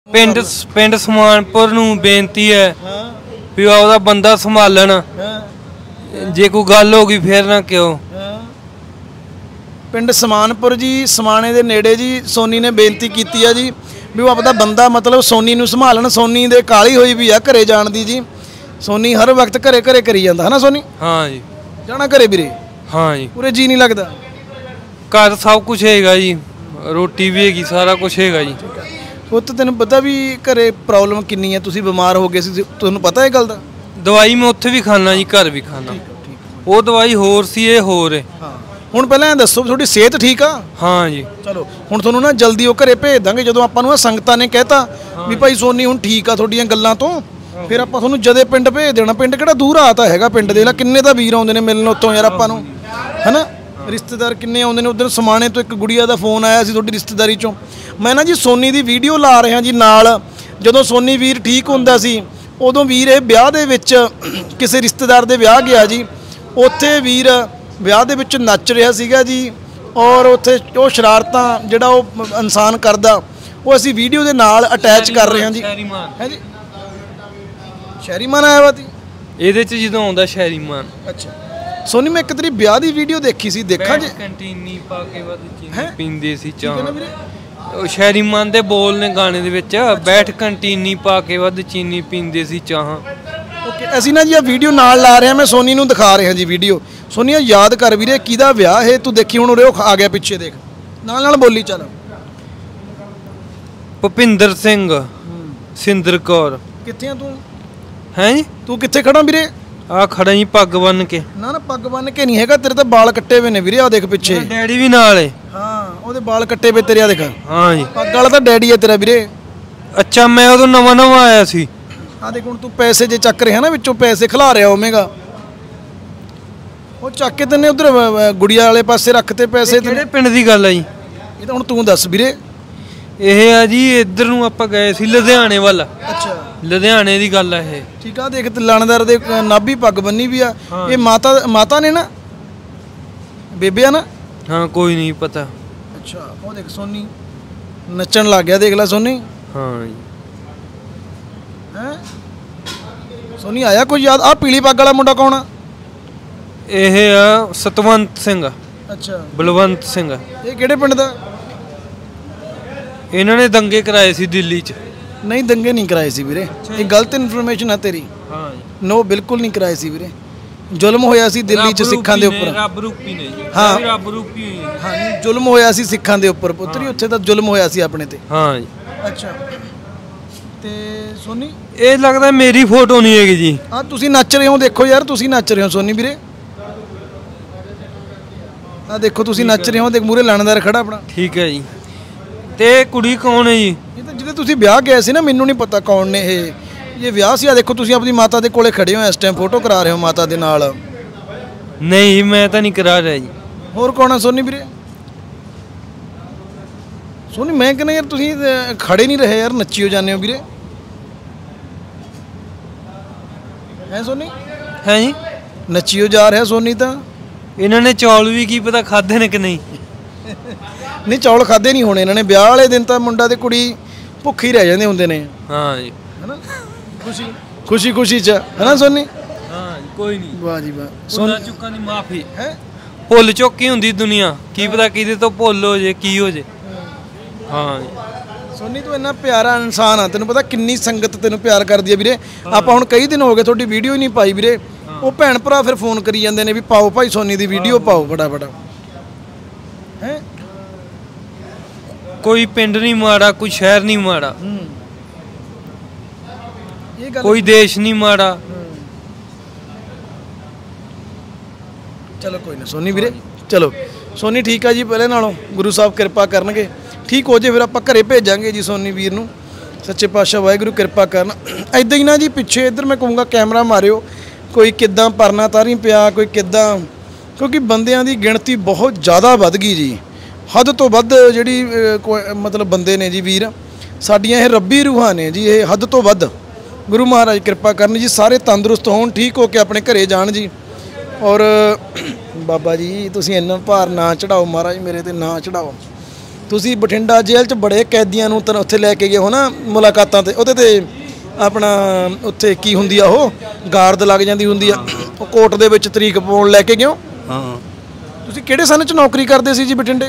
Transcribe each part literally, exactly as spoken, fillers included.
ਪਿੰਡ ਪਿੰਡ ਸਮਾਨਪੁਰ ਨੂੰ ਬੇਨਤੀ ਹੈ ਵੀ ਉਹਦਾ ਬੰਦਾ ਸੰਭਾਲਣ। ਜੇ ਕੋਈ ਗੱਲ ਹੋ ਗਈ ਫਿਰ ਨਾ ਕਿਉਂ। ਪਿੰਡ ਸਮਾਨਪੁਰ ਜੀ ਸਮਾਣੇ ਦੇ ਨੇੜੇ ਜੀ ਸੋਨੀ ਨੇ ਬੇਨਤੀ ਕੀਤੀ ਆ ਜੀ ਵੀ ਉਹ ਆਪਦਾ ਬੰਦਾ ਮਤਲਬ ਸੋਨੀ ਨੂੰ ਸੰਭਾਲਣ। ਸੋਨੀ ਦੇ ਕਾਲੀ ਹੋਈ ਵੀ ਆ ਘਰੇ ਜਾਣ ਦੀ ਜੀ। ਸੋਨੀ ਹਰ ਵਕਤ ਘਰੇ ਘਰੇ ਕਰੀ ਜਾਂਦਾ ਹੈ ਨਾ ਸੋਨੀ। ਹਾਂ ਜੀ ਜਾਣਾ ਘਰੇ ਵੀਰੇ। ਹਾਂ ਜੀ ਪੂਰੇ ਜੀ ਨਹੀਂ ਲੱਗਦਾ। ਘਰ ਸਭ ਕੁਝ ਹੈਗਾ ਜੀ, ਰੋਟੀ ਵੀ ਹੈਗੀ, ਸਾਰਾ ਕੁਝ ਹੈਗਾ ਜੀ। ਉਹ ਤਾਂ ਤੈਨੂੰ ਪਤਾ ਵੀ ਘਰੇ ਪ੍ਰੋਬਲਮ ਕਿੰਨੀ ਹੈ, ਤੁਸੀਂ ਬਿਮਾਰ ਹੋ ਗਏ ਸੀ, ਤੁਹਾਨੂੰ ਪਤਾ ਇਹ ਗੱਲ ਦਾ। ਦਵਾਈ ਮੈਂ ਉੱਥੇ ਵੀ ਖਾਣਾ ਜੀ, ਘਰ ਵੀ ਖਾਣਾ। ਉਹ ਦਵਾਈ ਹੋਰ ਸੀ, ਇਹ ਹੋਰ ਹੈ। ਹਾਂ ਹੁਣ ਪਹਿਲਾਂ ਇਹ ਦੱਸੋ ਤੁਹਾਡੀ ਸਿਹਤ ਠੀਕ ਆ। ਹਾਂ ਜੀ ਚਲੋ ਹੁਣ ਤੁਹਾਨੂੰ ਨਾ ਜਲਦੀ ਉਹ ਘਰੇ ਭੇਜ ਦਾਂਗੇ। ਜਦੋਂ ਆਪਾਂ ਨੂੰ ਸੰਗਤਾਂ ਨੇ ਕਹਿਤਾ ਵੀ ਭਾਈ ਸੋਨੀ ਹੁਣ ਠੀਕ ਆ ਤੁਹਾਡੀਆਂ ਗੱਲਾਂ ਤੋਂ, ਫਿਰ ਆਪਾਂ ਤੁਹਾਨੂੰ ਜਦੇ ਪਿੰਡ ਭੇਜ ਦੇਣਾ। ਪਿੰਡ ਕਿਹੜਾ ਦੂਰ ਆ ਤਾਂ ਹੈਗਾ, ਪਿੰਡ ਦੇ ਲਾ ਕਿੰਨੇ ਤਾਂ ਵੀਰ ਆਉਂਦੇ ਨੇ ਮਿਲਣ ਉੱਥੋਂ ਯਾਰ ਆਪਾਂ ਨੂੰ, ਹੈਨਾ। ਰਿਸ਼ਤੇਦਾਰ ਕਿੰਨੇ ਆਉਂਦੇ ਨੇ। ਉਧਰ ਸਮਾਣੇ ਤੋਂ ਇੱਕ ਗੁੜੀਆ ਦਾ ਫੋਨ ਆਇਆ ਸੀ ਤੁਹਾਡੀ ਰਿਸ਼ਤੇਦਾਰੀ ਚੋਂ। ਮੈਂ ਨਾ ਜੀ ਸੋਨੀ ਦੀ ਵੀਡੀਓ ਲਾ ਰਿਹਾ ਜੀ ਨਾਲ। ਜਦੋਂ ਸੋਨੀ ਵੀਰ ਠੀਕ ਹੁੰਦਾ ਸੀ ਉਦੋਂ ਵੀਰ ਇਹ ਵਿਆਹ ਦੇ ਵਿੱਚ ਕਿਸੇ ਰਿਸ਼ਤੇਦਾਰ ਦੇ ਵਿਆਹ ਗਿਆ ਜੀ। ਉੱਥੇ ਵੀਰ ਵਿਆਹ ਦੇ ਵਿੱਚ ਨੱਚ ਰਿਹਾ ਸੀਗਾ ਜੀ। ਔਰ ਉੱਥੇ ਉਹ ਸ਼ਰਾਰਤਾਂ ਜਿਹੜਾ ਉਹ ਇਨਸਾਨ ਕਰਦਾ ਉਹ ਅਸੀਂ ਵੀਡੀਓ ਦੇ ਨਾਲ ਅਟੈਚ ਕਰ ਰਹੇ ਹਾਂ ਜੀ। ਹੈ ਜੀ ਸ਼ਹਿਰੀਮਾਨ ਆਇਆ ਵਾ ਤੀ ਇਹਦੇ 'ਚ ਜਦੋਂ ਆਉਂਦਾ ਸ਼ਹਿਰੀਮਾਨ। ਅੱਛਾ ਸੋਨੀ ਮੈਂ ਇੱਕ ਤੇਰੀ ਵਿਆਹ ਦੀ ਵੀਡੀਓ ਦੇਖੀ ਸੀ, ਦੇਖਾਂ ਜੀ। ਕੰਟੀਨੀ ਪਾ ਕੇ ਵੱਧ ਚੀਨੀ ਪੀਂਦੇ ਸੀ ਚਾਹ। ਉਹ ਸ਼ਹਿਰੀਮਾਨ ਦੇ ਬੋਲ ਨੇ ਗਾਣੇ ਦੇ ਵਿੱਚ, ਬੈਠ ਕੰਟੀਨੀ ਪਾ ਕੇ ਵੱਧ ਚੀਨੀ ਪੀਂਦੇ ਸੀ ਚਾਹਾਂ। ਓਕੇ ਅਸੀਂ ਨਾ ਜੀ ਇਹ ਵੀਡੀਓ ਨਾਲ ਲਾ ਰਹੇ ਹਾਂ, ਮੈਂ ਸੋਨੀ ਨੂੰ ਦਿਖਾ ਰਿਹਾ ਜੀ ਵੀਡੀਓ। ਸੋਨੀਆ ਯਾਦ ਕਰ ਵੀਰੇ ਕਿਹਦਾ ਵਿਆਹ ਹੈ, ਤੂੰ ਦੇਖੀ ਹੁਣ ਉਰੇ ਉਹ ਆ ਗਿਆ ਪਿੱਛੇ, ਦੇਖ ਨਾਲ ਨਾਲ ਬੋਲੀ ਚੱਲ। ਭੁਪਿੰਦਰ ਸਿੰਘ ਸਿੰਦਰ ਕੌਰ। ਕਿੱਥੇ ਆ ਤੂੰ? ਹੈ ਜੀ ਤੂੰ ਕਿੱਥੇ ਖੜਾ ਵੀਰੇ? ਆ ਖੜਾ ਜੀ ਪੱਗ ਬੰਨ ਕੇ। ਨਾ ਨਾ ਪੱਗ ਬੰਨ ਕੇ ਨਹੀਂ ਹੈਗਾ, ਤੇਰੇ ਤਾਂ ਵਾਲ ਕੱਟੇ ਹੋਏ ਨੇ ਵੀਰੇ। ਆ ਦੇਖ ਪਿੱਛੇ ਡੈਡੀ ਵੀ ਨਾਲ ਏ। ਹਾਂ ਉਹਦੇ ਵਾਲ ਕੱਟੇ ਪਏ ਤੇਰੇ, ਆ ਦੇਖ। ਹਾਂ ਜੀ ਪੱਗ ਵਾਲਾ ਤਾਂ ਡੈਡੀ ਹੈ ਤੇਰਾ ਵੀਰੇ। ਅੱਛਾ ਮੈਂ ਉਦੋਂ ਨਵਾਂ ਨਵਾਂ ਆਇਆ ਸੀ। ਆ ਦੇਖ ਹੁਣ ਤੂੰ ਪੈਸੇ ਜੇ ਚੱਕ ਰਿਹਾ ਨਾ, ਵਿੱਚੋਂ ਪੈਸੇ ਖਿਲਾ ਰਿਹਾ ਹੋਵੇਂਗਾ। ਉਹ ਚੱਕ ਕੇ ਤੈਨੇ ਉਧਰ ਗੁੜੀਆ ਵਾਲੇ ਪਾਸੇ ਰੱਖਤੇ ਪੈਸੇ। ਕਿਹੜੇ ਪਿੰਡ ਦੀ ਗੱਲ ਆ ਜੀ ਇਹ ਤਾਂ ਹੁਣ ਤੂੰ ਦੱਸ ਵੀਰੇ। ਇਹ ਆ ਜੀ ਇੱਧਰ ਨੂੰ ਆਪਾਂ ਗਏ ਸੀ ਲੁਧਿਆਣੇ ਵੱਲ। ਅੱਛਾ ਲੁਧਿਆਣੇ ਦੀ ਗੱਲ ਆ ਇਹ। ਠੀਕ ਆ ਦੇਖ ਲਾਣੇਦਾਰ ਦੇ ਨਾਭੀ ਪੱਗ ਬੰਨੀ ਵੀ ਆ। ਇਹ ਮਾਤਾ ਮਾਤਾ ਨੇ ਨਾ, ਬੇਬੇ ਆ ਨਾ। ਹਾਂ ਕੋਈ ਨਹੀਂ ਪਤਾ। ਅੱਛਾ ਉਹ ਦੇਖ ਸੋਨੀ ਨੱਚਣ ਲੱਗ ਗਿਆ, ਦੇਖ ਲੈ ਸੋਨੀ। ਹਾਂ ਜੀ ਹੈ ਸੋਨੀ ਆਇਆ ਕੋਈ ਯਾਦ? ਆ ਪੀਲੀ ਪੱਗ ਵਾਲਾ ਮੁੰਡਾ ਕੌਣ ਆ? ਇਹ ਆ ਸਤਵੰਤ ਸਿੰਘ। ਅੱਛਾ ਬਲਵੰਤ ਸਿੰਘ। ਇਹ ਕਿਹੜੇ ਪਿੰਡ ਦਾ? ਇਹਨਾਂ ਨੇ ਦੰਗੇ ਕਰਾਏ ਸੀ ਦਿੱਲੀ 'ਚ। ਨਹੀਂ ਦੰਗੇ ਨਹੀਂ ਕਰਾਏ ਸੀ ਵੀਰੇ, ਇਹ ਗਲਤ ਇਨਫੋਰਮੇਸ਼ਨ ਆ ਤੇਰੀ। ਹਾਂ ਨੋ ਬਿਲਕੁਲ ਨਹੀਂ ਕਰਾਏ ਸੀ ਵੀਰੇ। ਜ਼ੁਲਮ ਹੋਇਆ ਸੀ ਦਿੱਲੀ 'ਚ ਸਿੱਖਾਂ ਦੇ ਉੱਪਰ। ਰੱਬ ਰੂਪੀ ਨੇ ਜੀ। ਹਾਂ ਰੱਬ ਰੂਪੀ ਹੋਈ। ਹਾਂ ਜ਼ੁਲਮ ਹੋਇਆ ਸੀ ਸਿੱਖਾਂ ਦੇ ਉੱਪਰ ਪੁੱਤਰੀ, ਉੱਥੇ ਤਾਂ ਜ਼ੁਲਮ ਹੋਇਆ ਸੀ ਆਪਣੇ ਤੇ। ਹਾਂ ਜੀ ਅੱਛਾ ਤੇ ਸੋਨੀ ਇਹ ਲੱਗਦਾ ਮੇਰੀ ਫੋਟੋ ਨਹੀਂ ਹੈਗੀ ਜੀ। ਆ ਤੁਸੀਂ ਨੱਚ ਰਹੇ ਹੋ, ਦੇਖੋ ਯਾਰ ਤੁਸੀਂ ਨੱਚ ਰਹੇ ਹੋ ਸੋਨੀ ਵੀਰੇ। ਆ ਦੇਖੋ ਤੁਸੀਂ ਨੱਚ ਰਹੇ ਹੋ, ਦੇਖ ਮੂਰੇ ਲਾਣੇਦਾਰ ਖੜਾ ਆਪਣਾ। ਠੀਕ ਹੈ ਜੀ। ਤੇ ਕੁੜੀ ਕੌਣ ਹੈ ਜੀ? ਇਹ ਤਾਂ ਜਿਹਦੇ ਤੁਸੀਂ ਵਿਆਹ ਗਏ ਸੀ ਨਾ, ਮੈਨੂੰ ਨਹੀਂ ਪਤਾ ਕੌਣ ਨੇ ਇਹ। ਇਹ ਵਿਆਹ ਸੀ। ਆ ਦੇਖੋ ਤੁਸੀਂ ਆਪਣੀ ਮਾਤਾ ਦੇ ਕੋਲੇ ਖੜੇ ਹੋ ਇਸ ਟਾਈਮ, ਫੋਟੋ ਕਰਾ ਰਹੇ ਹੋ ਮਾਤਾ ਦੇ ਨਾਲ। ਨਹੀਂ ਮੈਂ ਤਾਂ ਨਹੀਂ ਕਰਾ ਰਿਹਾ ਜੀ। ਹੋਰ ਕੌਣ ਆ ਸੋਨੀ ਵੀਰੇ? ਸੋਨੀ ਮੈਂ ਕਹਿੰਦਾ ਯਾਰ ਤੁਸੀਂ ਖੜੇ ਨਹੀਂ ਰਹੇ ਯਾਰ, ਨੱਚੀ ਹੋ ਜਾਂਦੇ ਹੋ ਵੀਰੇ। ਹੈ ਸੋਨੀ? ਹੈ ਜੀ ਨੱਚੀ ਹੋ ਜਾ ਰਿਹਾ ਸੋਨੀ ਤਾਂ। ਇਹਨਾਂ ਨੇ ਚੌਲ ਵੀ ਕੀ ਪਤਾ ਖਾਦੇ ਨੇ ਕਿ ਨਹੀਂ। ਨਹੀਂ ਚੌਲ ਖਾਦੇ ਨਹੀਂ ਹੋਣੇ ਇਹਨਾਂ ਨੇ। ਵਿਆਹ ਵਾਲੇ ਦਿਨ ਤਾਂ ਮੁੰਡਾ ਤੇ ਕੁੜੀ ਭੁੱਖੇ ਹੀ ਰਹਿ ਜਾਂਦੇ ਹੁੰਦੇ ਨੇ। ਹਾਂ ਜੀ ਹੈਨਾ ਖੁਸ਼ੀ ਖੁਸ਼ੀ ਖੁਸ਼ੀ ਚ, ਹੈਨਾ ਸੋਨੀ? ਹਾਂ ਜੀ ਕੋਈ ਨਹੀਂ। ਵਾਹ ਜੀ ਵਾਹ। ਭੁੱਲਾਂ ਚੁੱਕਾਂ ਦੀ ਮਾਫੀ ਹੈ। ਭੁੱਲ ਚੁੱਕੀ ਹੁੰਦੀ ਦੁਨੀਆ, ਕੀ ਪਤਾ ਕਿਹਦੇ ਤੋਂ ਭੁੱਲ ਹੋ ਜੇ ਕੀ ਹੋ ਜੇ। ਹਾਂ ਜੀ ਸੋਨੀ ਤੂੰ ਇੰਨਾ ਪਿਆਰਾ ਇਨਸਾਨ ਆ, ਤੈਨੂੰ ਪਤਾ ਕਿੰਨੀ ਸੰਗਤ ਤੈਨੂੰ ਪਿਆਰ ਕਰਦੀ ਹੈ ਵੀਰੇ। ਆਪਾਂ ਹੁਣ ਕਈ ਦਿਨ ਹੋ ਗਏ ਤੁਹਾਡੀ ਵੀਡੀਓ ਹੀ ਨਹੀਂ ਪਾਈ ਵੀਰੇ। ਉਹ ਭੈਣ ਭਰਾ ਫਿਰ ਫੋਨ ਕਰੀ ਜਾਂਦੇ ਨੇ ਵੀ ਪਾਓ ਭਾਈ ਸੋਨੀ ਦੀ ਵੀਡੀਓ ਪਾਓ ਬੜਾ ਬੜਾ। ਹੈ ਕੋਈ ਪਿੰਡ ਨਹੀਂ ਮਾੜਾ, ਕੋਈ ਸ਼ਹਿਰ ਨਹੀਂ ਮਾੜਾ, ਇਹ ਗੱਲ ਕੋਈ ਦੇਸ਼ ਨਹੀਂ ਮਾੜਾ। ਚਲੋ ਕੋਈ ਨਾ ਸੋਨੀ ਵੀਰੇ। ਚਲੋ ਸੋਨੀ ਠੀਕ ਆ ਜੀ, ਪਹਿਲੇ ਨਾਲੋਂ ਗੁਰੂ ਸਾਹਿਬ ਕਿਰਪਾ ਕਰਨਗੇ, ਠੀਕ ਹੋ ਜੇ ਫਿਰ ਆਪਾਂ ਘਰੇ ਭੇਜਾਂਗੇ ਜੀ ਸੋਨੀ ਵੀਰ ਨੂੰ। ਸੱਚੇ ਪਾਤਸ਼ਾਹ ਵਾਹਿਗੁਰੂ ਕਿਰਪਾ ਕਰਨ। ਐਦਾਂ ਹੀ ਨਾ ਜੀ ਪਿੱਛੇ ਇੱਧਰ ਮੈਂ ਕਹੂੰਗਾ ਕੈਮਰਾ ਮਾਰਿਓ, ਕੋਈ ਕਿੱਦਾਂ ਪਰਨਾ ਤਾਰੀ ਪਿਆ, ਕੋਈ ਕਿੱਦਾਂ, ਕਿਉਂਕਿ ਬੰਦਿਆਂ ਦੀ ਗਿਣਤੀ ਬਹੁਤ ਜ਼ਿਆਦਾ ਵੱਧ ਗਈ ਜੀ। ਹੱਦ ਤੋਂ ਵੱਧ ਜਿਹੜੀ ਮਤਲਬ ਬੰਦੇ ਨੇ ਜੀ ਵੀਰ, ਸਾਡੀਆਂ ਇਹ ਰੱਬੀ ਰੂਹਾਂ ਨੇ ਜੀ, ਇਹ ਹੱਦ ਤੋਂ ਵੱਧ। ਗੁਰੂ ਮਹਾਰਾਜ ਕਿਰਪਾ ਕਰਨ ਜੀ, ਸਾਰੇ ਤੰਦਰੁਸਤ ਹੋਣ, ਠੀਕ ਹੋ ਕੇ ਆਪਣੇ ਘਰੇ ਜਾਣ ਜੀ। ਔਰ ਬਾਬਾ ਜੀ ਤੁਸੀਂ ਇੰਨਾ ਭਾਰ ਨਾ ਚੜਾਓ ਮਹਾਰਾਜ, ਮੇਰੇ ਤੇ ਨਾ ਚੜਾਓ। ਤੁਸੀਂ ਬਠਿੰਡਾ ਜੇਲ੍ਹ 'ਚ ਬੜੇ ਕੈਦੀਆਂ ਨੂੰ ਤਾਂ ਉੱਥੇ ਲੈ ਕੇ ਗਏ ਹੋ ਨਾ ਮੁਲਾਕਾਤਾਂ ਤੇ, ਉਹਦੇ ਤੇ ਆਪਣਾ ਉੱਥੇ ਕੀ ਹੁੰਦੀ ਆ ਉਹ ਗਾਰਡ ਲੱਗ ਜਾਂਦੀ ਹੁੰਦੀ ਆ, ਉਹ ਕੋਰਟ ਦੇ ਵਿੱਚ ਤਰੀਕ ਪਾਉਣ ਲੈ ਕੇ ਗਏ ਹੋ? ਹਾਂ। ਤੁਸੀਂ ਕਿਹੜੇ ਸਨ 'ਚ ਨੌਕਰੀ ਕਰਦੇ ਸੀ ਜੀ ਬਠਿੰਡੇ?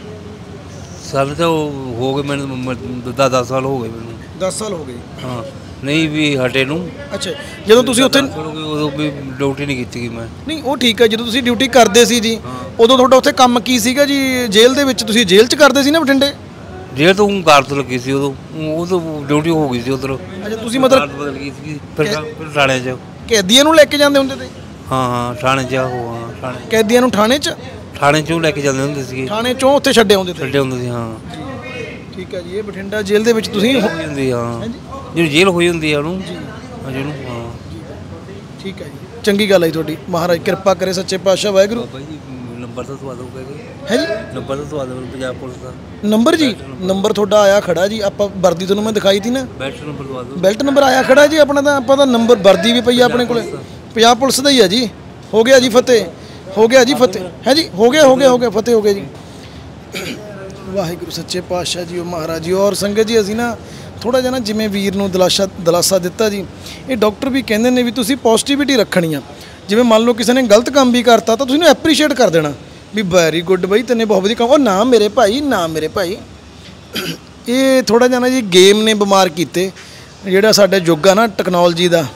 ਸਾਲ ਤਾਂ ਹੋ ਗਏ ਮੈਨੂੰ, ਦਸ ਦਸ ਸਾਲ ਹੋ ਗਏ ਮੈਨੂੰ। ਦਸ ਸਾਲ ਹੋ ਗਏ? ਹਾਂ, ਨਹੀਂ ਵੀ ਹਟੇ ਨੂੰ। ਅੱਛਾ, ਜਦੋਂ ਤੁਸੀਂ ਉੱਥੇ ਉਦੋਂ ਵੀ ਡਿਊਟੀ ਨਹੀਂ ਕੀਤੀ ਮੈਂ। ਨਹੀਂ ਉਹ ਠੀਕ ਹੈ, ਜਦੋਂ ਤੁਸੀਂ ਡਿਊਟੀ ਕਰਦੇ ਸੀ ਜੀ ਉਦੋਂ ਤੁਹਾਡਾ ਉੱਥੇ ਕੰਮ ਕੀ ਸੀਗਾ ਜੀ? ਜੇਲ੍ਹ ਦੇ ਵਿੱਚ ਤੁਸੀਂ ਜੇਲ੍ਹ 'ਚ ਕਰਦੇ ਸੀ ਨਾ ਬਠਿੰਡੇ? ਜੇਲ੍ਹ ਤੋਂ ਗਾਰਡ ਲੱਗੀ ਸੀ ਉਦੋਂ, ਉਹ ਤਾਂ ਡਿਊਟੀ ਹੋ ਗਈ ਸੀ ਉਧਰ। ਅੱਛਾ, ਤੁਸੀਂ ਮਤਲਬ ਬਦਲ ਗਈ ਸੀ ਫਿਰ ਥਾਣੇ 'ਚ। ਕੈਦੀਆਂ ਨੂੰ ਲੈ ਕੇ ਜਾਂਦੇ ਹੁੰਦੇ ਤੇ? ਹਾਂ ਹਾਂ, ਥਾਣੇ 'ਚ। ਉਹ ਹਾਂ ਥਾਣੇ, ਕੈਦੀਆਂ ਨੂੰ ਥਾਣੇ 'ਚ? ਥਾਣੇ 'ਚੋਂ ਲੈ ਕੇ ਜਾਂਦੇ ਹੁੰਦੇ ਸੀਗੇ। ਥਾਣੇ 'ਚੋਂ ਉੱਥੇ ਛੱਡੇ ਆਉਂਦੇ ਤੇ? ਛੱਡੇ ਹੁੰਦੇ ਸੀ, ਹਾਂ। ਠੀਕ ਹੈ ਜੀ। ਇਹ ਬਠਿੰਡਾ ਜੇਲ੍ਹ ਦੇ ਵਿੱਚ ਤੁਸੀਂ ਹੋਈ ਹੁੰਦੀ, ਹਾਂ, ਜਿਹੜੀ ਜੇਲ੍ਹ ਹੋਈ ਹੁੰਦੀ ਆ ਉਹਨੂੰ ਜਿਹਨੂੰ। ਹਾਂ, ਠੀਕ ਹੈ ਜੀ, ਚੰਗੀ ਗੱਲ ਹੈ ਤੁਹਾਡੀ। ਮਹਾਰਾਜ ਕਿਰਪਾ ਕਰੇ ਸੱਚੇ ਪਾਤਸ਼ਾਹ ਵਾਹਿਗੁਰੂ। ਬਾਬਾ ਜੀ ਨੰਬਰ ਤਾਂ ਦਵਾ ਦਿਓ ਕਹਿੰਦੇ ਹੈ ਜੀ? ਨੰਬਰ ਤਾਂ ਦਵਾ ਦਿਓ ਪੰਜਾਬ ਪੁਲਿਸ ਦਾ। ਨੰਬਰ ਜੀ? ਨੰਬਰ ਤੁਹਾਡਾ ਆਇਆ ਖੜਾ ਜੀ, ਆਪਾਂ ਵਰਦੀ ਤੁਹਾਨੂੰ ਮੈਂ ਦਿਖਾਈ ਤੀ ਨਾ, ਬੈਲਟ ਨੰਬਰ ਦਵਾ ਦਿਓ। ਬੈਲਟ ਨੰਬਰ ਆਇਆ ਖੜਾ ਜੀ ਆਪਣਾ, ਤਾਂ ਆਪਾਂ ਦਾ ਨੰਬਰ ਵਰਦੀ ਵੀ ਪਈ ਆ ਆਪਣੇ ਕੋਲੇ, ਪੰਜਾਬ ਪੁਲਿਸ ਦਾ ਹੀ ਆ ਜੀ। ਹੋ ਗਿਆ ਜੀ ਫਤਿਹ, ਹੋ ਗਿਆ ਜੀ ਫਤਿਹ, ਹੈ ਜੀ, ਹੋ ਗਿਆ ਹੋ ਗਿਆ ਹੋ ਗਿਆ ਫਤਿਹ ਹੋ ਗਿਆ ਜੀ। ਵਾਹਿਗੁਰੂ ਸੱਚੇ ਪਾਤਸ਼ਾਹ ਜੀ, ਉਹ ਮਹਾਰਾਜ ਜੀ। ਔਰ ਸੰਗਤ ਜੀ, ਅਸੀਂ ਨਾ ਥੋੜ੍ਹਾ ਜਿਹਾ ਨਾ ਜਿਵੇਂ ਵੀਰ ਨੂੰ ਦਿਲਾਸਾ ਦਿਲਾਸਾ ਦਿੱਤਾ ਜੀ, ਇਹ ਡਾਕਟਰ ਵੀ ਕਹਿੰਦੇ ਨੇ ਵੀ ਤੁਸੀਂ ਪੋਜ਼ਿਟਿਵਿਟੀ ਰੱਖਣੀ ਆ। ਜਿਵੇਂ ਮੰਨ ਲਓ ਕਿਸੇ ਨੇ ਗਲਤ ਕੰਮ ਵੀ ਕਰਤਾ ਤਾਂ ਤੁਸੀਂ ਉਹਨੂੰ ਐਪਰੀਸ਼ੀਏਟ ਕਰ ਦੇਣਾ ਵੀ ਵੈਰੀ ਗੁੱਡ ਬਾਈ, ਤੈਨੇ ਬਹੁਤ ਵਧੀਆ ਕੰਮ। ਉਹ ਨਾ ਮੇਰੇ ਭਾਈ, ਨਾ ਮੇਰੇ ਭਾਈ। ਇਹ ਥੋੜ੍ਹਾ ਜਿਹਾ ਨਾ ਜੀ ਗੇਮ ਨੇ ਬਿਮਾਰ ਕੀਤੇ ਜਿਹੜਾ ਸਾਡਾ ਯੁੱਗ ਆ ਨਾ ਟੈਕਨੋਲੋਜੀ ਦਾ।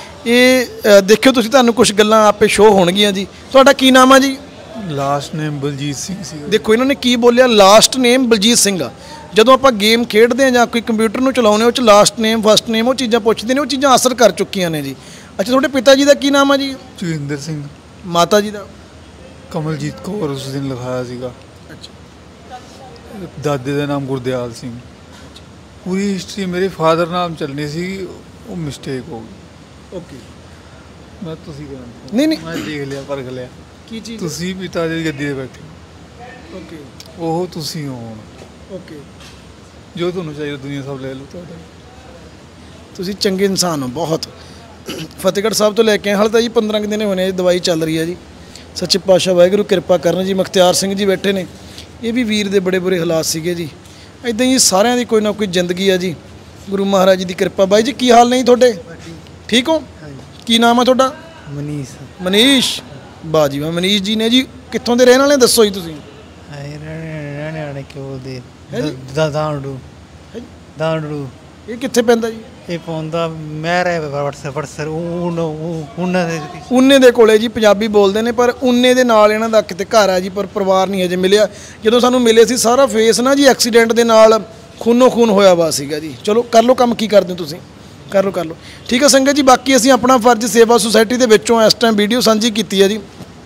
ਇਹ ਦੇਖਿਓ ਤੁਸੀਂ, ਤੁਹਾਨੂੰ ਕੁਝ ਗੱਲਾਂ ਆਪੇ ਸ਼ੋਅ ਹੋਣਗੀਆਂ ਜੀ। ਤੁਹਾਡਾ ਕੀ ਨਾਮ ਆ ਜੀ? ਲਾਸਟ ਨੇਮ ਬਲਜੀਤ ਸਿੰਘ ਸੀ। ਦੇਖੋ ਇਹਨਾਂ ਨੇ ਕੀ ਬੋਲਿਆ, ਲਾਸਟ ਨੇਮ ਬਲਜੀਤ ਸਿੰਘ ਆ। ਜਦੋਂ ਆਪਾਂ ਗੇਮ ਖੇਡਦੇ ਹਾਂ ਜਾਂ ਕੋਈ ਕੰਪਿਊਟਰ ਨੂੰ ਚਲਾਉਂਦੇ ਉਹ 'ਚ ਲਾਸਟ ਨੇਮ, ਫਸਟ ਨੇਮ, ਉਹ ਚੀਜ਼ਾਂ ਪੁੱਛਦੇ ਨੇ, ਉਹ ਚੀਜ਼ਾਂ ਅਸਰ ਕਰ ਚੁੱਕੀਆਂ ਨੇ ਜੀ। ਅੱਛਾ, ਤੁਹਾਡੇ ਪਿਤਾ ਜੀ ਦਾ ਕੀ ਨਾਮ ਆ ਜੀ? ਜੋਗਿੰਦਰ ਸਿੰਘ। ਮਾਤਾ ਜੀ ਦਾ? ਕਮਲਜੀਤ ਕੌਰ ਉਸ ਦਿਨ ਲਿਖਾਇਆ ਸੀਗਾ। ਅੱਛਾ। ਦਾਦੇ ਦਾ ਨਾਮ ਗੁਰਦਿਆਲ ਸਿੰਘ। ਪੂਰੀ ਹਿਸਟਰੀ ਮੇਰੇ ਫਾਦਰ ਨਾਮ ਚੱਲਣੀ ਸੀ, ਉਹ ਮਿਸਟੇਕ ਹੋ ਗਈ। ਓਕੇ। ਮੈਂ ਤੁਸੀਂ ਕਹਿੰਦੇ ਨਹੀਂ ਨਹੀਂ, ਮੈਂ ਦੇਖ ਲਿਆ, ਪਰਖ ਲਿਆ। ਕੀ ਚੀਜ਼? ਤੁਸੀਂ ਪਿਤਾ ਜੀ ਦੀ ਗੱਦੀ 'ਤੇ ਬੈਠੇ। ਓਕੇ। ਉਹ ਤੁਸੀਂ ਹੋ ਹੁਣ। ਓਕੇ। ਜੋ ਤੁਹਾਨੂੰ ਚਾਹੀਦਾ ਦੁਨੀਆ ਸਭ ਲੈ ਲਓ ਤੁਹਾਡਾ। ਤੁਸੀਂ ਚੰਗੇ ਇਨਸਾਨ ਹੋ ਬਹੁਤ। ਫਤਿਹਗੜ੍ਹ ਸਾਹਿਬ ਤੋਂ ਲੈ ਕੇ ਆਏ, ਹਾਲੇ ਤਾਂ ਜੀ ਪੰਦਰਾਂ ਕੁ ਦਿਨ ਹੋਣੇ ਜੀ, ਦਵਾਈ ਚੱਲ ਰਹੀ ਹੈ ਜੀ। ਸੱਚੇ ਪਾਤਸ਼ਾਹ ਵਾਹਿਗੁਰੂ ਕਿਰਪਾ ਕਰਨ ਜੀ। ਮੁਖਤਿਆਰ ਸਿੰਘ ਜੀ ਬੈਠੇ ਨੇ, ਇਹ ਵੀ ਵੀਰ ਦੇ ਬੜੇ ਬੁਰੇ ਹਾਲਾਤ ਸੀਗੇ ਜੀ। ਇੱਦਾਂ ਹੀ ਸਾਰਿਆਂ ਦੀ ਕੋਈ ਨਾ ਕੋਈ ਜ਼ਿੰਦਗੀ ਆ ਜੀ, ਗੁਰੂ ਮਹਾਰਾਜ ਜੀ ਦੀ ਕਿਰਪਾ। ਬਾਈ ਜੀ ਕੀ ਹਾਲ ਨੇ ਤੁਹਾਡੇ? ਠੀਕ ਹੋ? ਕੀ ਨਾਮ ਆ ਤੁਹਾਡਾ? ਮਨੀਸ਼। ਮਨੀਸ਼, ਵਾਹ ਜੀ ਵਾਹ। ਮਨੀਸ਼ ਜੀ ਨੇ ਜੀ, ਕਿੱਥੋਂ ਦੇ ਰਹਿਣ ਵਾਲੇ ਦੱਸੋ ਜੀ ਤੁਸੀਂ? ਰਹਿਣੇ ਵਾਲੇ ਕਿਉਂ ਦੇ ਦਾਂਡੂ। ਦਾਂਡੂ ਇਹ ਕਿੱਥੇ ਪੈਂਦਾ ਜੀ? ਇਹ ਪਾਉਂਦਾ ਮੈਂ ਰਹਿ ਵਟਸਐਪ ਵਟਸਐਪ ਉਹਨਾਂ ਦੇ ਉਨੇ ਦੇ ਕੋਲੇ ਜੀ। ਪੰਜਾਬੀ ਬੋਲਦੇ ਨੇ ਪਰ ਉਨੇ ਦੇ ਨਾਲ ਇਹਨਾਂ ਦਾ ਕਿਤੇ ਘਰ ਆ ਜੀ, ਪਰ ਪਰਿਵਾਰ ਨਹੀਂ ਹਜੇ ਮਿਲਿਆ। ਜਦੋਂ ਸਾਨੂੰ ਮਿਲੇ ਸੀ ਸਾਰਾ ਫੇਸ ਨਾ ਜੀ ਐਕਸੀਡੈਂਟ ਦੇ ਨਾਲ ਖੂਨੋ ਖੂਨ ਹੋਇਆ ਵਾ ਸੀਗਾ ਜੀ। ਚਲੋ ਕਰ ਲਓ ਕੰਮ, ਕੀ ਕਰਦੇ ਹੋ ਤੁਸੀਂ? ਕਰ ਲਓ ਕਰ ਲਓ, ਠੀਕ ਹੈ ਸੰਗਤ ਜੀ। ਬਾਕੀ ਅਸੀਂ ਆਪਣਾ ਫਰਜ਼ ਸੇਵਾ ਸੁਸਾਇਟੀ ਦੇ ਵਿੱਚੋਂ ਇਸ ਟਾਈਮ ਵੀਡੀਓ ਸਾਂਝੀ ਕੀਤੀ ਹੈ ਜੀ।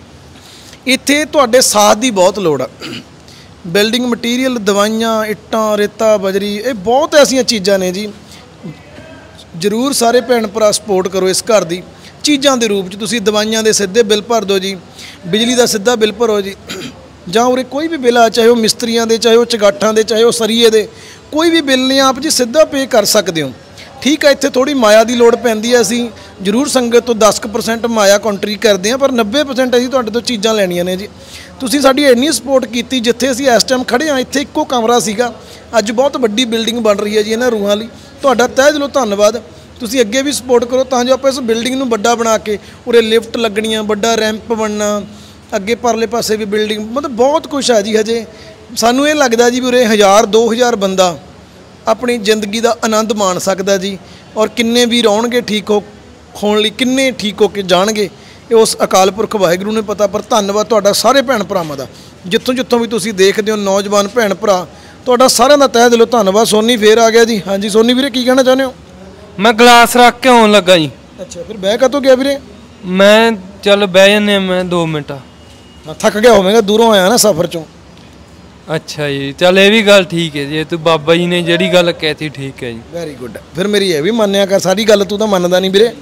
ਇੱਥੇ ਤੁਹਾਡੇ ਸਾਥ ਦੀ ਬਹੁਤ ਲੋੜ ਆ। ਬਿਲਡਿੰਗ ਮਟੀਰੀਅਲ, ਦਵਾਈਆਂ, ਇੱਟਾਂ, ਰੇਤਾ, ਬਜਰੀ, ਇਹ ਬਹੁਤ ਐਸੀਆਂ ਚੀਜ਼ਾਂ ਨੇ ਜੀ। ਜ਼ਰੂਰ ਸਾਰੇ ਭੈਣ ਭਰਾ ਸਪੋਰਟ ਕਰੋ ਇਸ ਘਰ ਦੀ। ਚੀਜ਼ਾਂ ਦੇ ਰੂਪ 'ਚ ਤੁਸੀਂ ਦਵਾਈਆਂ ਦੇ ਸਿੱਧੇ ਬਿੱਲ ਭਰ ਦਿਓ ਜੀ, ਬਿਜਲੀ ਦਾ ਸਿੱਧਾ ਬਿੱਲ ਭਰੋ ਜੀ, ਜਾਂ ਉਰੇ ਕੋਈ ਵੀ ਬਿੱਲ ਆ, ਚਾਹੇ ਉਹ ਮਿਸਤਰੀਆਂ ਦੇ, ਚਾਹੇ ਉਹ ਚਗਾਠਾਂ ਦੇ, ਚਾਹੇ ਉਹ ਸਰੀਏ ਦੇ, ਕੋਈ ਵੀ ਬਿੱਲ ਨਹੀਂ ਆਪ ਜੀ ਸਿੱਧਾ ਪੇ ਕਰ ਸਕਦੇ ਹੋ। ਠੀਕ ਹੈ, ਇੱਥੇ ਥੋੜੀ ਮਾਇਆ ਦੀ ਲੋੜ ਪੈਂਦੀ ਹੈ। ਅਸੀਂ ਜ਼ਰੂਰ ਸੰਗਤ ਤੋਂ ਦਸ ਕੁ ਪਰਸੈਂਟ ਮਾਇਆ ਕੰਟਰੀ ਕਰਦੇ ਹਾਂ, ਪਰ ਨੱਬੇ ਪਰਸੈਂਟ ਅਸੀਂ ਤੁਹਾਡੇ ਤੋਂ ਚੀਜ਼ਾਂ ਲੈਣੀਆਂ ਨੇ ਜੀ। ਤੁਸੀਂ ਸਾਡੀ ਇੰਨੀ ਸਪੋਰਟ ਕੀਤੀ। ਜਿੱਥੇ ਅਸੀਂ ਇਸ ਟਾਈਮ ਖੜ੍ਹੇ ਹਾਂ ਇੱਥੇ ਇੱਕੋ ਕਮਰਾ ਸੀਗਾ, ਅੱਜ ਬਹੁਤ ਵੱਡੀ ਬਿਲਡਿੰਗ ਬਣ ਰਹੀ ਹੈ ਜੀ ਇਹਨਾਂ ਰੂਹਾਂ ਲਈ। ਤੁਹਾਡਾ ਤਹਿ ਦਿਲੋਂ ਧੰਨਵਾਦ। ਤੁਸੀਂ ਅੱਗੇ ਵੀ ਸਪੋਰਟ ਕਰੋ ਤਾਂ ਜੋ ਆਪਾਂ ਇਸ ਬਿਲਡਿੰਗ ਨੂੰ ਵੱਡਾ ਬਣਾ ਕੇ, ਉਰੇ ਲਿਫਟ ਲੱਗਣੀਆਂ, ਵੱਡਾ ਰੈਂਪ ਬਣਨਾ, ਅੱਗੇ ਪਰਲੇ ਪਾਸੇ ਵੀ ਬਿਲਡਿੰਗ, ਮਤਲਬ ਬਹੁਤ ਕੁਛ ਹੈ ਜੀ। ਹਜੇ ਸਾਨੂੰ ਇਹ ਲੱਗਦਾ ਜੀ ਵੀ ਉਰੇ ਹਜ਼ਾਰ ਦੋ ਹਜ਼ਾਰ ਬੰਦਾ ਆਪਣੀ ਜ਼ਿੰਦਗੀ ਦਾ ਆਨੰਦ ਮਾਣ ਸਕਦਾ ਜੀ। ਔਰ ਕਿੰਨੇ ਵੀ ਆਉਣਗੇ ਠੀਕ ਹੋ ਹੋਣ ਲਈ, ਕਿੰਨੇ ਠੀਕ ਹੋ ਕੇ ਜਾਣਗੇ, ਇਹ ਉਸ ਅਕਾਲ ਪੁਰਖ ਵਾਹਿਗੁਰੂ ਨੂੰ ਪਤਾ। ਪਰ ਧੰਨਵਾਦ ਤੁਹਾਡਾ ਸਾਰੇ ਭੈਣ ਭਰਾਵਾਂ ਦਾ, ਜਿੱਥੋਂ ਜਿੱਥੋਂ ਵੀ ਤੁਸੀਂ ਦੇਖਦੇ ਹੋ ਨੌਜਵਾਨ ਭੈਣ ਭਰਾ, ਤੁਹਾਡਾ ਸਾਰਿਆਂ ਦਾ ਤਹਿ ਦਿਲੋਂ ਧੰਨਵਾਦ। ਸੋਨੀ ਫੇਰ ਆ ਗਿਆ ਜੀ। ਹਾਂਜੀ ਸੋਨੀ ਵੀਰੇ, ਕੀ ਕਹਿਣਾ ਚਾਹੁੰਦੇ ਹੋ? ਮੈਂ ਗਲਾਸ ਰੱਖ ਕੇ ਆਉਣ ਲੱਗਾ ਜੀ। ਅੱਛਾ, ਫਿਰ ਬਹਿ ਕਾਹਤੋਂ ਗਿਆ ਵੀਰੇ? ਮੈਂ ਚੱਲ ਬਹਿ ਜਾਂਦੇ ਮੈਂ ਦੋ ਮਿੰਟ। ਥੱਕ ਗਿਆ ਹੋਵੇਗਾ, ਦੂਰੋਂ ਆਇਆ ਨਾ ਸਫ਼ਰ ਚੋਂ। ਅੱਛਾ ਜੀ, ਚੱਲ ਇਹ ਵੀ ਗੱਲ ਠੀਕ ਹੈ ਜੀ। ਤੂੰ ਬਾਬਾ ਜੀ ਨੇ ਜਿਹੜੀ ਗੱਲ ਕਹਿਤੀ ਠੀਕ ਹੈ ਜੀ। Very good. ਫਿਰ ਮੇਰੀ ਇਹ ਵੀ ਮੰਨਿਆ ਕਰ, ਸਾਰੀ ਗੱਲ ਤੂੰ ਤਾਂ ਮੰਨਦਾ ਨਹੀਂ ਵੀਰੇ।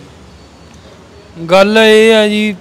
ਗੱਲ ਇਹ ਆ ਜੀ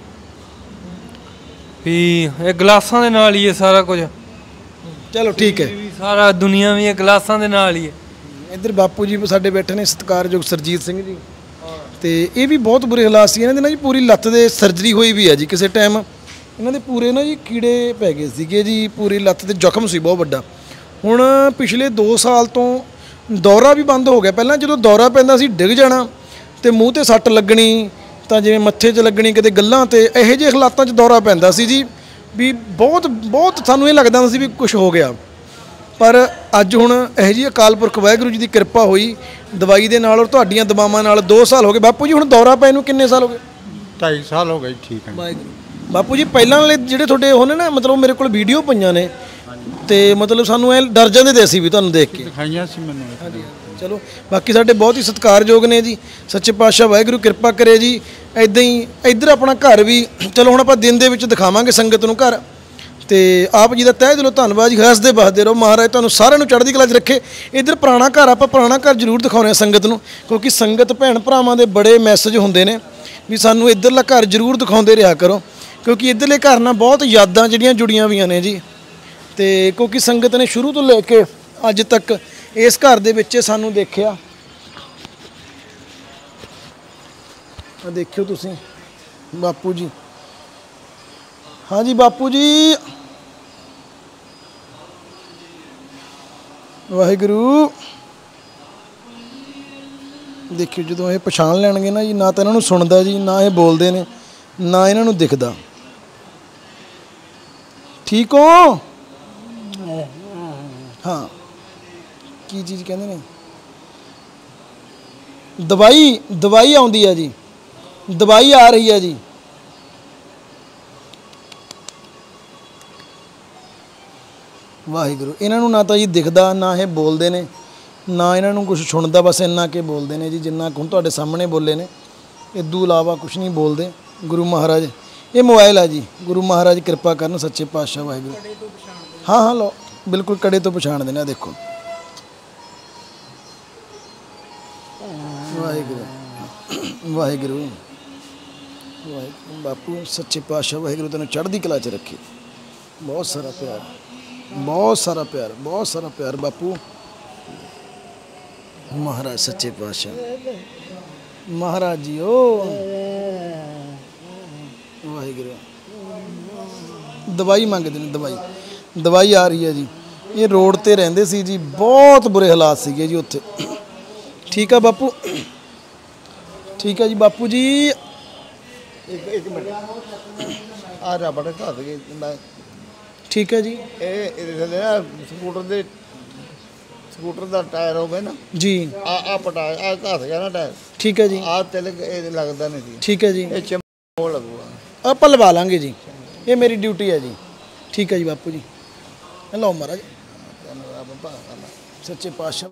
ਵੀ ਇਹ ਗਲਾਸਾਂ ਦੇ ਨਾਲ ਹੀ ਹੈ ਸਾਰਾ ਕੁਝ। ਚਲੋ ਠੀਕ ਹੈ, ਸਾਰਾ ਦੁਨੀਆ ਵੀ ਇਹ ਗਲਾਸਾਂ ਦੇ ਨਾਲ ਹੀ ਹੈ। ਇੱਧਰ ਬਾਪੂ ਜੀ ਸਾਡੇ ਬੈਠੇ ਨੇ, ਸਤਿਕਾਰਯੋਗ ਸਰਜੀਤ ਸਿੰਘ ਜੀ, ਤੇ ਇਹ ਵੀ ਬਹੁਤ ਬੁਰੇ ਹਾਲਾਤ ਸੀ ਇਹਨਾਂ ਦੇ ਨਾ ਜੀ। ਪੂਰੀ ਲੱਤ ਦੇ ਸਰਜਰੀ ਹੋਈ ਵੀ ਹੈ ਜੀ। ਕਿਸੇ ਟਾਈਮ ਇਹਨਾਂ ਦੇ ਪੂਰੇ ਨਾ ਜੀ ਕੀੜੇ ਪੈ ਗਏ ਸੀਗੇ ਜੀ, ਪੂਰੀ ਲੱਤ ਤੇ ਜ਼ਖਮ ਸੀ ਬਹੁਤ ਵੱਡਾ। ਹੁਣ ਪਿਛਲੇ ਦੋ ਸਾਲ ਤੋਂ ਦੌਰਾ ਵੀ ਬੰਦ ਹੋ ਗਿਆ। ਪਹਿਲਾਂ ਜਦੋਂ ਦੌਰਾ ਪੈਂਦਾ ਸੀ ਡਿੱਗ ਜਾਣਾ ਤੇ ਮੂੰਹ ਤੇ ਸੱਟ ਲੱਗਣੀ, ਤਾਂ ਜਿਵੇਂ ਮੱਥੇ 'ਚ ਲੱਗਣੀ, ਕਿਤੇ ਗੱਲਾਂ ਤੇ, ਇਹੋ ਜਿਹੇ ਹਾਲਾਤਾਂ 'ਚ ਦੌਰਾ ਪੈਂਦਾ ਸੀ ਜੀ ਵੀ ਬਹੁਤ ਬਹੁਤ ਸਾਨੂੰ ਇਹ ਲੱਗਦਾ ਸੀ ਵੀ ਕੁਝ ਹੋ ਗਿਆ। ਪਰ ਅੱਜ ਹੁਣ ਇਹੋ ਜਿਹੀ ਅਕਾਲ ਪੁਰਖ ਵਾਹਿਗੁਰੂ ਜੀ ਦੀ ਕਿਰਪਾ ਹੋਈ ਦਵਾਈ ਦੇ ਨਾਲ ਔਰ ਤੁਹਾਡੀਆਂ ਦਵਾਵਾਂ ਨਾਲ ਦੋ ਸਾਲ ਹੋ ਗਏ। ਬਾਪੂ ਜੀ ਹੁਣ ਦੌਰਾ ਪੈ ਨੂੰ ਕਿੰਨੇ ਸਾਲ ਹੋ ਗਏ? ਢਾਈ ਸਾਲ ਹੋ ਗਏ। ਠੀਕ ਹੈ ਵਾਹਿਗੁਰੂ। ਬਾਪੂ ਜੀ ਪਹਿਲਾਂ ਵਾਲੇ ਜਿਹੜੇ ਤੁਹਾਡੇ ਉਹ ਨੇ ਨਾ, ਮਤਲਬ ਮੇਰੇ ਕੋਲ ਵੀਡੀਓ ਪਈਆਂ ਨੇ ਤੇ ਮਤਲਬ ਸਾਨੂੰ ਇਹ ਡਰ ਜਾਂਦੇ ਤੇ ਅਸੀਂ ਵੀ ਤੁਹਾਨੂੰ ਦੇਖ ਕੇ। ਦਿਖਾਈਆਂ ਸੀ ਮੈਨੂੰ। ਹਾਂਜੀ ਚਲੋ, ਬਾਕੀ ਸਾਡੇ ਬਹੁਤ ਹੀ ਸਤਿਕਾਰਯੋਗ ਨੇ ਜੀ। ਸੱਚੇ ਪਾਤਸ਼ਾਹ ਵਾਹਿਗੁਰੂ ਕਿਰਪਾ ਕਰੇ ਜੀ। ਇੱਦਾਂ ਹੀ ਇੱਧਰ ਆਪਣਾ ਘਰ ਵੀ ਚਲੋ ਹੁਣ ਆਪਾਂ ਦਿਨ ਦੇ ਵਿੱਚ ਦਿਖਾਵਾਂਗੇ ਸੰਗਤ ਨੂੰ ਘਰ, ਤੇ ਆਪ ਜੀ ਦਾ ਤਹਿ ਦਿਲੋਂ ਧੰਨਵਾਦ ਜੀ। ਹੱਸਦੇ ਵਸਦੇ ਰਹੋ, ਮਹਾਰਾਜ ਤੁਹਾਨੂੰ ਸਾਰਿਆਂ ਨੂੰ ਚੜ੍ਹਦੀ ਕਲਾ 'ਚ ਰੱਖੇ। ਇੱਧਰ ਪੁਰਾਣਾ ਘਰ, ਆਪਾਂ ਪੁਰਾਣਾ ਘਰ ਜ਼ਰੂਰ ਦਿਖਾਉਂਦੇ ਹਾਂ ਸੰਗਤ ਨੂੰ, ਕਿਉਂਕਿ ਸੰਗਤ ਭੈਣ ਭਰਾਵਾਂ ਦੇ ਬੜੇ ਮੈਸੇਜ ਹੁੰਦੇ ਨੇ ਵੀ ਸਾਨੂੰ ਇੱਧਰਲਾ ਘਰ ਜ਼ਰੂਰ ਦਿਖਾਉਂਦੇ ਰਿਹਾ ਕਰੋ, ਕਿਉਂਕਿ ਇੱਧਰਲੇ ਘਰ ਨਾਲ ਬਹੁਤ ਯਾਦਾਂ ਜਿਹੜੀਆਂ ਜੁੜੀਆਂ ਹੋਈਆਂ ਨੇ ਜੀ। ਤੇ ਕਿਉਂਕਿ ਸੰਗਤ ਨੇ ਸ਼ੁਰੂ ਤੋਂ ਲੈ ਕੇ ਅੱਜ ਤੱਕ ਇਸ ਘਰ ਦੇ ਵਿੱਚ ਸਾਨੂੰ ਦੇਖਿਆ। ਆ ਦੇਖਿਓ ਤੁਸੀਂ ਬਾਪੂ ਜੀ। ਹਾਂਜੀ ਬਾਪੂ ਜੀ, ਵਾਹਿਗੁਰੂ। ਦੇਖਿਓ ਜਦੋਂ ਇਹ ਪਛਾਣ ਲੈਣਗੇ ਨਾ ਜੀ, ਨਾ ਤਾਂ ਇਹਨਾਂ ਨੂੰ ਸੁਣਦਾ ਜੀ, ਨਾ ਇਹ ਬੋਲਦੇ ਨੇ, ਨਾ ਇਹਨਾਂ ਨੂੰ ਦਿਖਦਾ। ਠੀਕ ਹੋ? ਹਾਂ, ਕੀ ਚੀਜ਼ ਕਹਿੰਦੇ ਨੇ? ਦਵਾਈ ਦਵਾਈ ਆਉਂਦੀ ਹੈ ਜੀ, ਦਵਾਈ ਆ ਰਹੀ ਹੈ ਜੀ। ਵਾਹਿਗੁਰੂ। ਇਹਨਾਂ ਨੂੰ ਨਾ ਤਾਂ ਜੀ ਦਿਖਦਾ, ਨਾ ਇਹ ਬੋਲਦੇ ਨੇ, ਨਾ ਇਹਨਾਂ ਨੂੰ ਕੁਝ ਸੁਣਦਾ, ਬਸ ਇੰਨਾ ਕਿ ਬੋਲਦੇ ਨੇ ਜੀ ਜਿੰਨਾ ਹੁਣ ਤੁਹਾਡੇ ਸਾਹਮਣੇ ਬੋਲੇ ਨੇ। ਇਦੋਂ ਇਲਾਵਾ ਕੁਝ ਨਹੀਂ ਬੋਲਦੇ। ਗੁਰੂ ਮਹਾਰਾਜ, ਇਹ ਮੋਬਾਈਲ ਆ ਜੀ, ਗੁਰੂ ਮਹਾਰਾਜ ਕਿਰਪਾ ਕਰਨ ਸੱਚੇ ਪਾਤਸ਼ਾਹ ਵਾਹਿਗੁਰੂ। ਹਾਂ ਹਾਂ ਲੋ, ਬਿਲਕੁਲ ਕੜੇ ਤੋਂ ਪਛਾਣਦੇ ਨੇ। ਆ ਦੇਖੋ, ਵਾਹਿਗੁਰੂ ਵਾਹਿਗੁਰੂ ਵਾਹਿਗੁਰੂ। ਬਾਪੂ ਸੱਚੇ ਪਾਤਸ਼ਾਹ ਵਾਹਿਗੁਰੂ ਤੈਨੂੰ ਚੜ੍ਹਦੀ ਕਲਾ 'ਚ ਰੱਖੇ। ਬਹੁਤ ਸਾਰਾ ਪਿਆਰ, ਬਹੁਤ ਸਾਰਾ ਪਿਆਰ, ਬਹੁਤ ਸਾਰਾ ਪਿਆਰ ਬਾਪੂ। ਮਹਾਰਾਜ ਸੱਚੇ ਪਾਤਸ਼ਾਹ ਮਹਾਰਾਜ ਜੀ ਓ ਵਾਹਿਗੁਰੂ। ਦਵਾਈ ਮੰਗਦੇ ਨੇ, ਦਵਾਈ ਦਵਾਈ ਆ ਰਹੀ ਹੈ ਜੀ। ਇਹ ਰੋਡ ਤੇ ਰਹਿੰਦੇ ਸੀ ਜੀ, ਬਹੁਤ ਬੁਰੇ ਹਾਲਾਤ ਸੀਗੇ ਜੀ ਉੱਥੇ। ਠੀਕ ਆ ਬਾਪੂ, ਠੀਕ ਹੈ ਜੀ ਬਾਪੂ ਜੀ। ਇੱਕ ਇੱਕ ਮਿੰਟ ਆ ਜਾ ਬੜਾ ਘਸ ਗਏ। ਠੀਕ ਹੈ ਜੀ। ਇਹ ਇਹਦੇ ਥੱਲੇ ਨਾ ਸਕੂਟਰ ਦੇ ਸਕੂਟਰ ਦਾ ਟਾਇਰ ਹੋਵੇ ਨਾ ਜੀ, ਆ ਆ ਪਟਾ ਆ ਘਸ ਗਿਆ ਨਾ ਟਾਇਰ। ਠੀਕ ਹੈ ਜੀ। ਆ ਤਿਲਕ ਇਹ ਲੱਗਦਾ ਨਹੀਂ ਸੀ। ਠੀਕ ਹੈ ਜੀ। ਇਹ ਚਿੰਮ ਲੱਗੂਗਾ। ਆਪਾਂ ਲਵਾ ਲਾਂਗੇ ਜੀ, ਇਹ ਮੇਰੀ ਡਿਊਟੀ ਹੈ ਜੀ। ਠੀਕ ਹੈ ਜੀ ਬਾਪੂ ਜੀ। ਲਓ ਮਹਾਰਾਜ, ਸੱਚੇ ਪਾਤਸ਼ਾਹ।